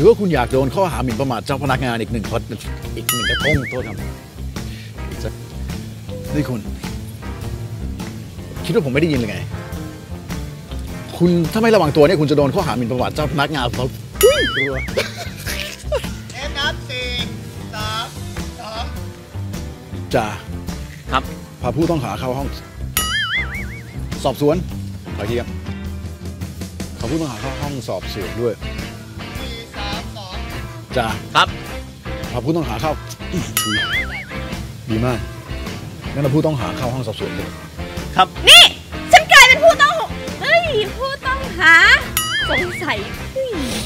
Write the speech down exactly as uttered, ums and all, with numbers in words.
รือว่าคุณอยากโดนข้อหาหมิ่นประมาทเจ้าพนักงานอีกหนึ่งข้ออีกหนึ่งกระทงโทษครับนี่คุณคิดว่าผมไม่ได้ยินเลยไงคุณถ้าไม่ระวังตัวเนี่ยคุณจะโดนข้อหาหมิ่นประมาทเจ้าพนักงานเขาตัวเอฟนับสี่สามสองจ่าครับพาผู้ต้องหาเข้าห้องสอบสวนขอทีครับพาผู้ต้องหาเข้าห้องสอบสวนด้วยสี่สามสองจ่าครับพาผู้ต้องหาเข้าดีมากงั้นเราผู้ต้องหาเข้าห้องสอบสวนเลยครับนี่ฉันกลายเป็นผู้ต้องเฮ้ยผู้ต้องหาสงสัย